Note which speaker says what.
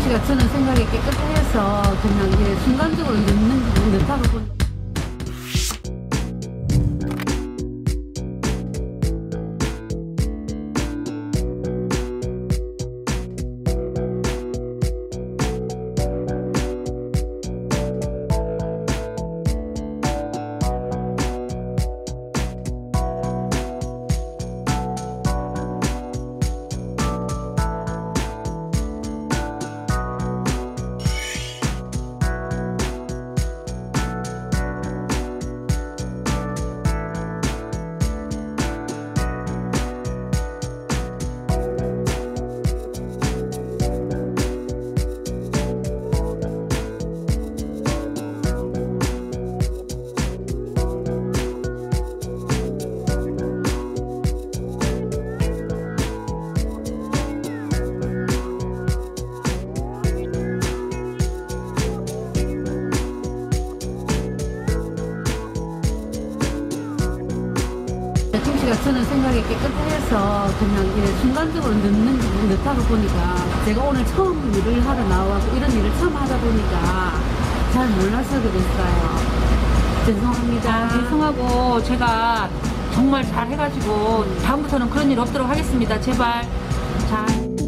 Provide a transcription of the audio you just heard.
Speaker 1: 씨가 저는 생각이 깨끗해서 그냥 이게 순간적으로 늦다고 보니. 씨가 저는 생각이 깨끗해서 그냥 이게 순간적으로 늦다고 보니까 제가 오늘 처음 일을 하러 나와서 이런 일을 처음 하다 보니까 잘 몰라서 그랬어요. 죄송합니다.
Speaker 2: 죄송하고 제가 정말 잘 해가지고 다음부터는 그런 일 없도록 하겠습니다. 제발 잘.